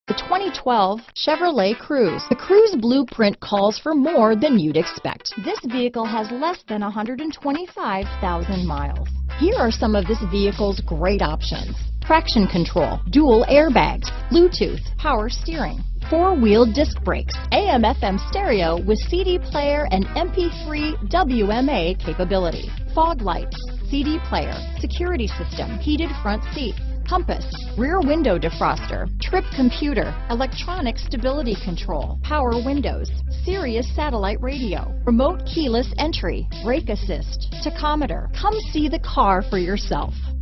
The 2012 Chevrolet Cruze. The Cruze blueprint calls for more than you'd expect. This vehicle has less than 125,000 miles. Here are some of this vehicle's great options: traction control, dual airbags, Bluetooth, power steering, four-wheel disc brakes, AM/FM stereo with CD player and MP3 WMA capability, fog lights, CD player, security system, heated front seats, compass, rear window defroster, trip computer, electronic stability control, power windows, Sirius satellite radio, remote keyless entry, brake assist, tachometer. Come see the car for yourself.